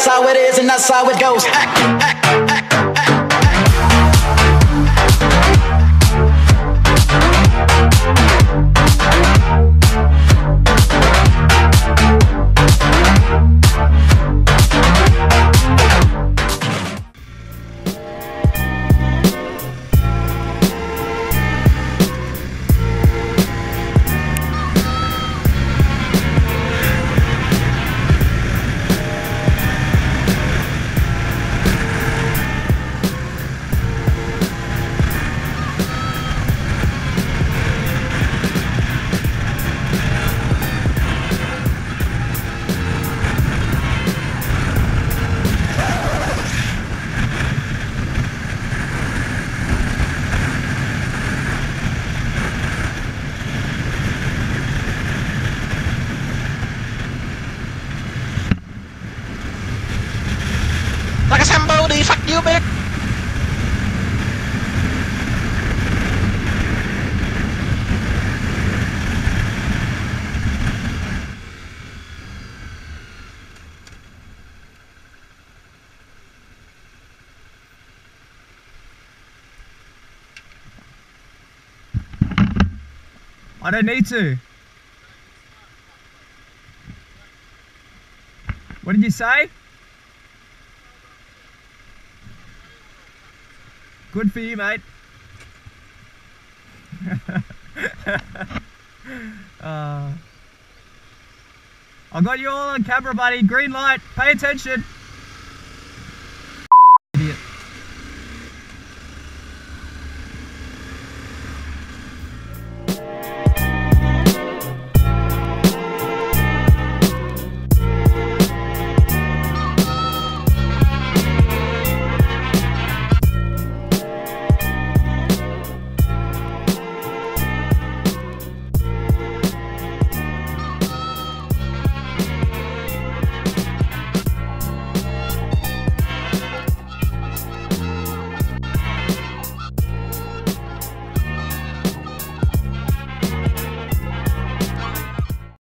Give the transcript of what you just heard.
that's how it is and that's how it goes. Like a Zamboni, fuck you, bitch! I don't need to. What did you say? Good for you, mate. I got you all on camera, buddy. Green light. Pay attention.